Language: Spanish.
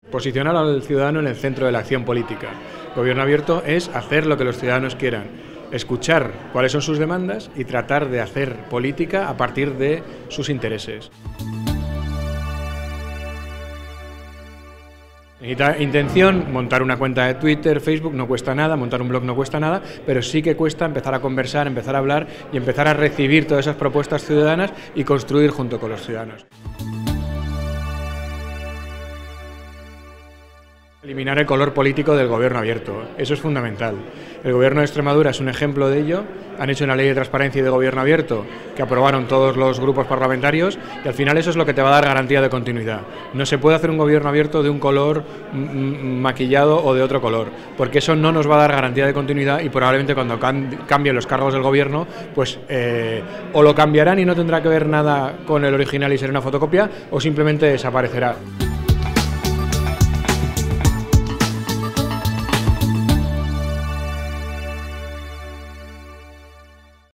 Posicionar al ciudadano en el centro de la acción política. Gobierno abierto es hacer lo que los ciudadanos quieran, escuchar cuáles son sus demandas y tratar de hacer política a partir de sus intereses. Necesita intención, montar una cuenta de Twitter, Facebook no cuesta nada, montar un blog no cuesta nada, pero sí que cuesta empezar a conversar, empezar a hablar y empezar a recibir todas esas propuestas ciudadanas y construir junto con los ciudadanos. Eliminar el color político del gobierno abierto, eso es fundamental. El gobierno de Extremadura es un ejemplo de ello, han hecho una ley de transparencia y de gobierno abierto que aprobaron todos los grupos parlamentarios y al final eso es lo que te va a dar garantía de continuidad. No se puede hacer un gobierno abierto de un color maquillado o de otro color, porque eso no nos va a dar garantía de continuidad y probablemente cuando cambien los cargos del gobierno, pues o lo cambiarán y no tendrá que ver nada con el original y será una fotocopia o simplemente desaparecerá.